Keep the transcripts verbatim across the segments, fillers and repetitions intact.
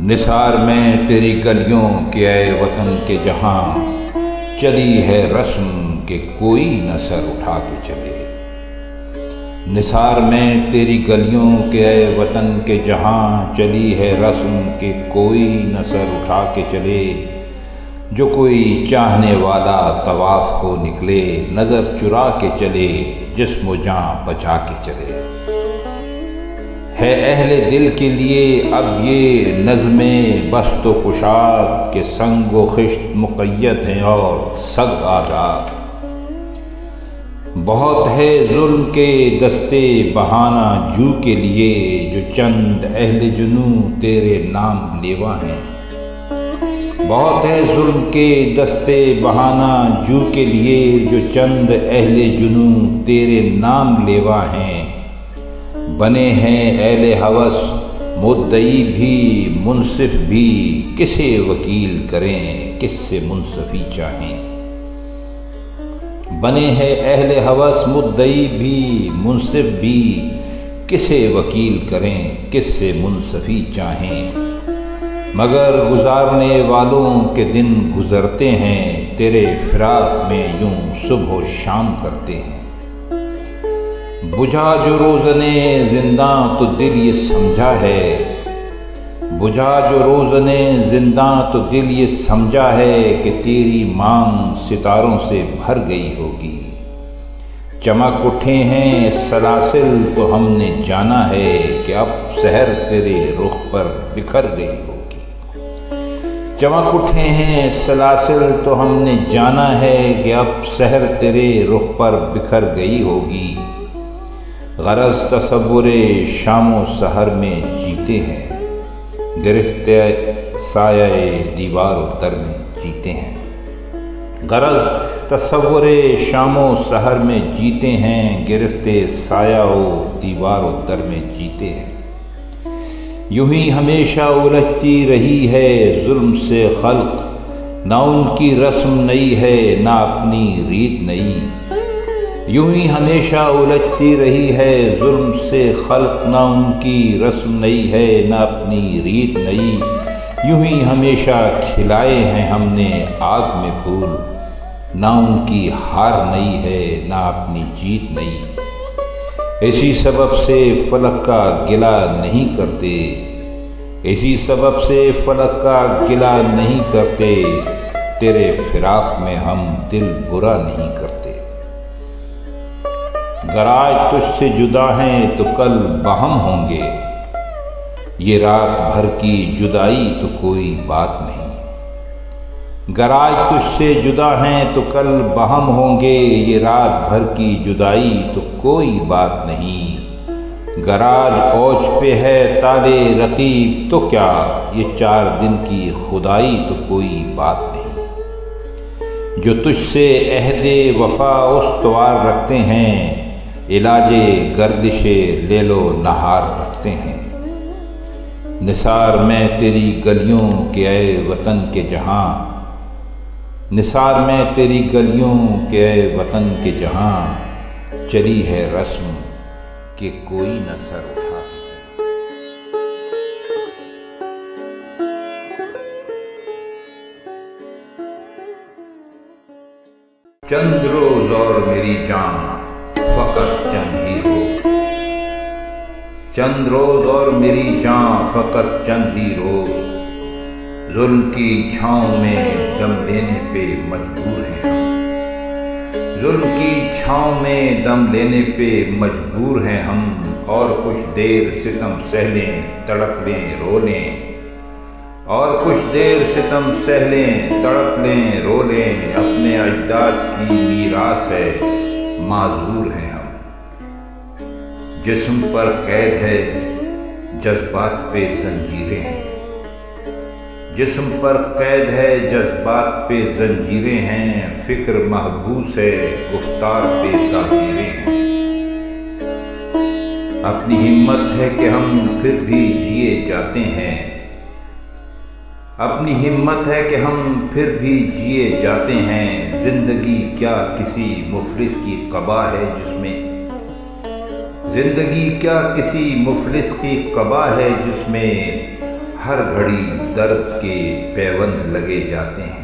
نثار میں تیری گلیوں کے اے وطن کے جہاں چلی ہے رسم کہ کوئی نہ سر اٹھا کے چلے۔ نثار میں تیری گلیوں کے اے وطن کے جہاں چلی ہے رسم کہ کوئی نہ سر اٹھا کے چلے۔ جو کوئی چاہنے والا طواف کو نکلے نظر چرا کے چلے، جسم و جاں بچا کے چلے۔ ہے اہل دل کے لیے اب یہ نظمیں بست و کشاد کہ سنگ و خشت مقید ہیں اور سگ آزاد۔ بہت ہے ظلم کے دستے بہانہ جو کے لیے، جو چند اہل جنوں تیرے نام لیوا ہیں۔ بہت ہے ظلم کے دستے بہانہ جو کے لیے، جو چند اہل جنوں تیرے نام لیوا ہیں۔ بنے ہیں اہل ہوس مدعی بھی منصف بھی، کسے وکیل کریں کس سے منصفی چاہیں۔ بنے ہیں اہل ہوس مدعی بھی منصف بھی، کسے وکیل کریں کس سے منصفی چاہیں۔ مگر گزارنے والوں کے دن گزرتے ہیں، تیرے فراق میں یوں صبح و شام کرتے ہیں۔ بجھا جو روزنے زنداں تو دل یہ سمجھا ہے، بجھا جو روزنے زنداں تو دل یہ سمجھا ہے کہ تیری مانگ ستاروں سے بھر گئی ہوگی۔ چمک اٹھے ہیں سلاسل تو ہم نے جانا ہے کہ اب سحر تیرے رخ پر بکھر گئی ہوگی۔ چمک اٹھے ہیں سلاسل تو ہم نے جانا ہے کہ اب سحر تیرے رخ پر بکھر گئی ہوگی۔ غرض تصور شام و سحر میں جیتے ہیں، گرفت سایہ دیوار و در میں جیتے ہیں۔ غرض تصور شام و سحر میں جیتے ہیں، گرفت سایہ و دیوار و در میں جیتے ہیں۔ یوں ہی ہمیشہ الجھتی رہی ہے ظلم سے خلق، نہ ان کی رسم نئی ہے نہ اپنی ریت نئی۔ یوں ہی ہمیشہ الجھتی رہی ہے ظلم سے خلق، نہ ان کی رسم نئی ہے نہ اپنی ریت نئی۔ یوں ہی ہمیشہ کھلائے ہیں ہم نے آگ میں پھول، نہ ان کی ہار نئی ہے نہ اپنی جیت نئی۔ اسی سبب سے فلک کا گلہ نہیں کرتے، اسی سبب سے فلک کا گلہ نہیں کرتے، تیرے فراق میں ہم دل برا نہیں کرتے۔ گر آج تجھ سے جدا ہیں تو کل باہم ہوں گے، یہ رات بھر کی جدائی تو کوئی بات نہیں۔ گر آج تجھ سے جدا ہیں تو کل باہم ہوں گے، یہ رات بھر کی جدائی تو کوئی بات نہیں۔ گر آج اوج پہ ہے تالے رقیب تو کیا، یہ چار دن کی خدائی تو کوئی بات نہیں۔ جو تجھ سے عہد وفا استوار رکھتے ہیں، علاج گردش لیل و نہار رکھتے ہیں۔ نثار میں تیری گلیوں کے اے وطن کے جہاں، نثار میں تیری گلیوں کے اے وطن کے جہاں چلی ہے رسم کہ کوئی نہ سر اٹھا کے چلے۔ چند روز اور میری جان فقط چند ہی روز، چند روز اور میری جان فقط چند ہی روز، ظلم کی چھاؤں میں دم لینے پہ مجبور ہیں ہم، ظلم کی چھاؤں میں دم لینے پہ مجبور ہیں ہم۔ اور کچھ دیر ستم سہ لیں تڑپ لیں رو لیں، اور کچھ دیر ستم سہ لیں تڑپ لیں رو لیں، اپنے اجداد کی میراث ہے معذور ہیں ہم۔ جسم پر قید ہے جذبات پہ زنجیریں ہیں، جسم پر قید ہے جذبات پہ زنجیریں ہیں، فکر محبوس ہے گفتار پہ تاجیریں ہیں۔ اپنی ہمت ہے کہ ہم پھر بھی جیے جاتے ہیں، اپنی ہمت ہے کہ ہم پھر بھی جیے جاتے ہیں۔ زندگی کیا کسی مفلس کی قبا ہے جس میں، زندگی کیا کسی مفلس کی قبا ہے جس میں ہر گھڑی درد کے پیوند لگے جاتے ہیں۔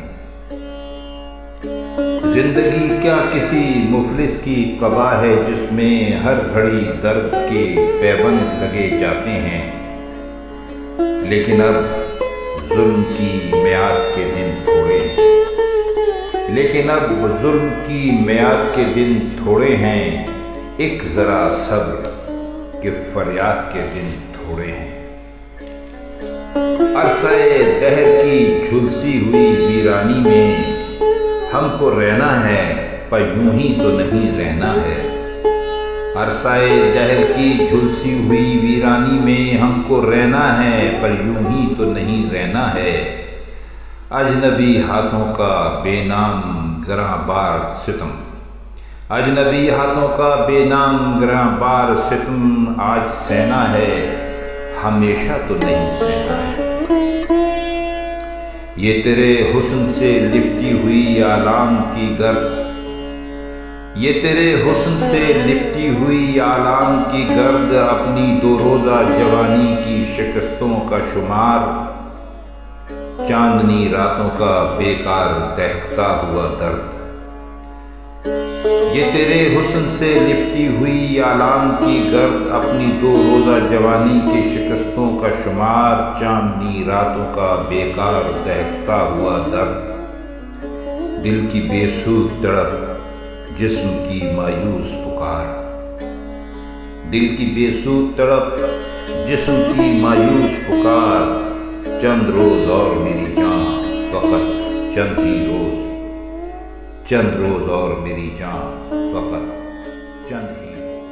زندگی کیا کسی مفلس کی قبا ہے جس میں ہر گھڑی درد کے پیوند لگے جاتے ہیں، لیکن اب ظلم کی میعاد کے دن تھوڑے ہیں لیکن اب ظلم کی میعاد کے دن تھوڑے ہیں ایک ذرا صبر کہ فریاد کے دن تھوڑے ہیں۔ عرصہ دہر کی جھلسی ہوئی ویرانی میں ہم کو رہنا ہے پر یوں ہی تو نہیں رہنا ہے۔ عرصہ دہر کی جھلسی ہوئی ویرانی میں ہم کو رہنا ہے پر یوں ہی تو نہیں رہنا ہے۔ اجنبی ہاتھوں کا بے نام گراں بار ستم اجنبی ہاتھوں کا بے نام گراں بار ستم آج سہنا ہے، ہمیشہ تو نہیں سہنا ہے۔ یہ تیرے حسن سے لپٹی ہوئی آلام کی گرد یہ تیرے حسن سے لپٹی ہوئی آلام کی گرد اپنی دو روزہ جوانی کی شکستوں کا شمار، چاندنی راتوں کا بیکار دہکتا ہوا درد۔ یہ تیرے حسن سے لپٹی ہوئی آلام کی گرد اپنی دو روزہ جوانی کی شکستوں کا شمار، چاندنی راتوں کا بیکار دہکتا ہوا درد۔ دل کی بے سود تڑپ، جسم کی مایوس پکار دل کی بے سود تڑپ، جسم کی مایوس پکار، چند روز اور میری جان فقط چند ہی روز چند روز اور میری جان فقط چند ہی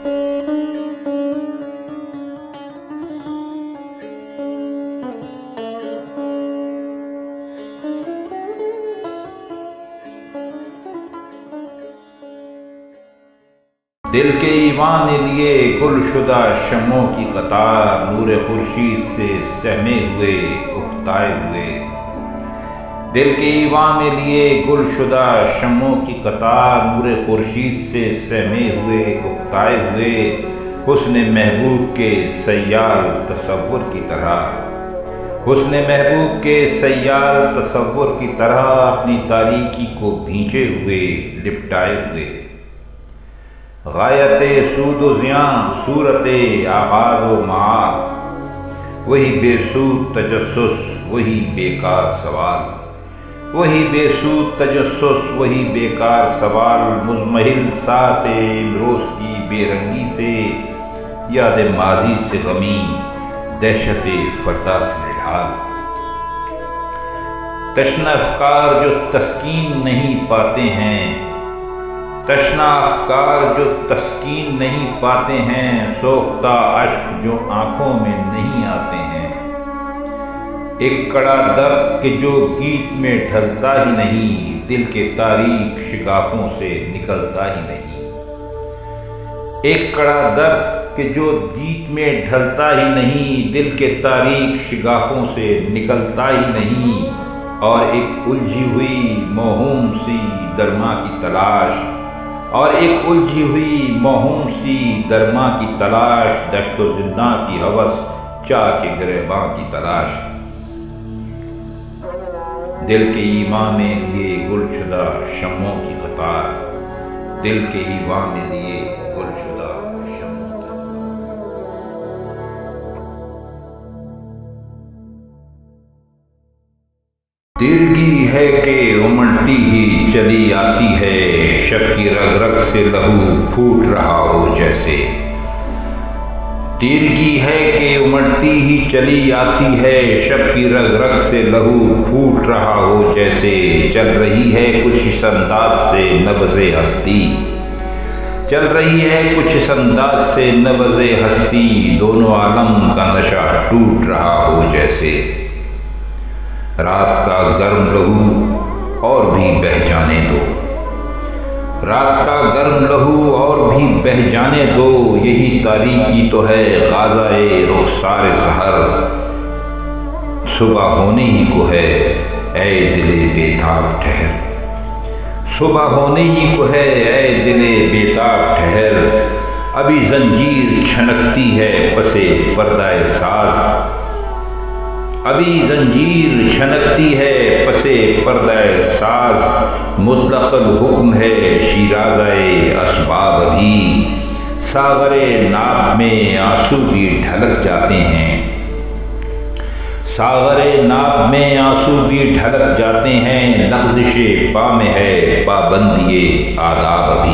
دل کے ایوان نے لیے گل شدہ شمعوں کی قطار، نور خورشید سے سہمے ہوئے اکتائے ہوئے۔ دل کے ایوان نے لیے گل شدہ شمعوں کی قطار، نور خورشید سے سہمے ہوئے اکتائے ہوئے، حسن محبوب کے سیال تصور کی طرح حسن محبوب کے سیال تصور کی طرح اپنی تاریکی کو بھینچے ہوئے لپٹائے ہوئے۔ غایت سود و زیاں صورت آغاز و معاد، وہی بے سود تجسس وہی بیکار سوال وہی بے سود تجسس وہی بیکار سوال، مزمحل ساعت امروز کی بے رنگی سے، یاد ماضی سے غمی دہشت فردا سے نڈھال۔ تشنہ افکار جو تسکین نہیں پاتے ہیں تشنہ افکار جو تسکین نہیں پاتے ہیں، سوختہ اشک جو آنکھوں میں نہیں آتے ہیں، ایک کڑا درد کہ جو گیت میں ڈھلتا ہی نہیں، دل کے تاریک شگافوں سے نکلتا ہی نہیں۔ ایک کڑا درد کہ جو گیت میں ڈھلتا ہی نہیں، دل کے تاریک شگافوں سے نکلتا ہی نہیں، اور ایک الجھی ہوئی موہوم سی درما کی تلاش اور ایک الجھی ہوئی موہوم سی درما کی تلاش، دشت و زنداں کی ہوس چاہ کے گریباں کی تلاش۔ دل کے ایوان میں لیے گل شدہ شمعوں کی قطار دل کے ایوان میں لیے گل شدہ شمعوں کی تیرگی ہے کہ امڑتی ہی چلی آتی ہے، شب کی رگ رگ سے لہو پھوٹ رہا ہو جیسے۔ تیرگی ہے کہ امڑتی ہی چلی آتی ہے، شب کی رگ رگ سے لہو پھوٹ رہا ہو جیسے۔ چل رہی ہے کچھ اس انداز سے نبض ہستی چل رہی ہے کچھ اس انداز سے نبض ہستی، دونوں عالم کا نشہ ٹوٹ رہا ہو جیسے۔ رات کا گرم لہو اور بھی بہہ جانے دو رات کا گرم لہو اور بھی بہہ جانے دو، یہی تاریکی تو ہے غازۂ رخسار سحر، صبح ہونے ہی کو ہے اے دل بیتاب ٹھہر صبح ہونے ہی کو ہے اے دل بیتاب ٹھہر، ابھی زنجیر چھنکتی ہے پسے پردہ ساز ابھی زنجیر چھنکتی ہے پسے پردہ ساز، مطلق الحکم ہے شیرازۂ اسباب ابھی، ساغر ناب میں آنسو بھی ڈھلک جاتے ہیں، ساغر ناب میں آنسو بھی ڈھلک جاتے ہیں، لغزش پا میں ہے پابندی آداب ابھی۔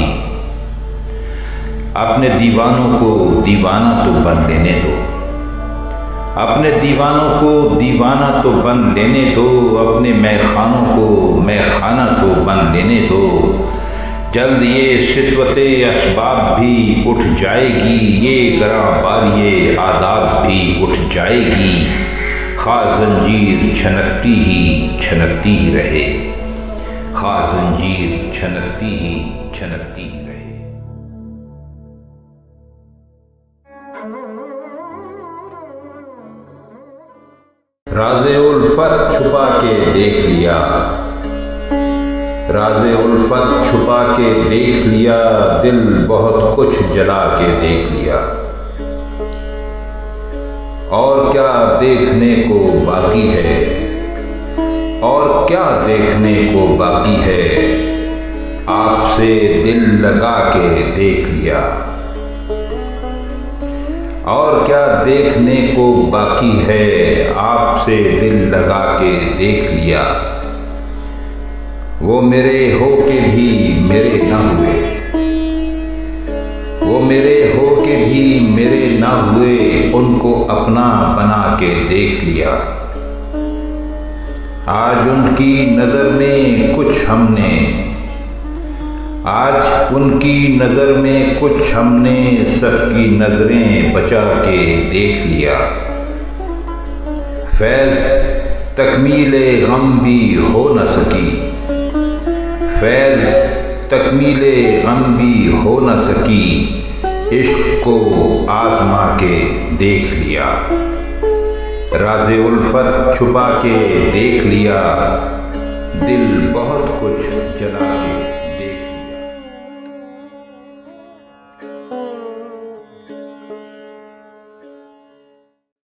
اپنے دیوانوں کو دیوانہ تو بن لینے دو، اپنے دیوانوں کو دیوانہ تو بن لینے دو، اپنے میخانوں کو میخانہ تو بن لینے دو، جلد یہ ستوت اسباب بھی اٹھ جائے گی، یہ گراں باری آداب بھی اٹھ جائے گی، خواہ زنجیر چھنکتی ہی چھنکتی ہی رہے، خواہ زنجیر چھنکتی ہی چھنکتی ہی رہے۔ راز الفت چھپا کے دیکھ لیا، راز الفت چھپا کے دیکھ لیا، دل بہت کچھ جلا کے دیکھ لیا، اور کیا دیکھنے کو باقی ہے، اور کیا دیکھنے کو باقی ہے، آپ سے دل لگا کے دیکھ لیا، اور کیا دیکھنے کو باقی ہے، آپ سے دل لگا کے دیکھ لیا، وہ میرے ہو کے بھی میرے نہ ہوئے، وہ میرے ہو کے بھی میرے نہ ہوئے، ان کو اپنا بنا کے دیکھ لیا، آج ان کی نظر میں کچھ ہم نے، آج ان کی نظر میں کچھ ہم نے سب کی نظریں بچا کے دیکھ لیا، فیض تکمیل غم بھی ہو نہ سکی، فیض تکمیل غم بھی ہو نہ سکی، عشق کو آزما کے دیکھ لیا، راز الفت چھپا کے دیکھ لیا، دل بہت کچھ جلا کے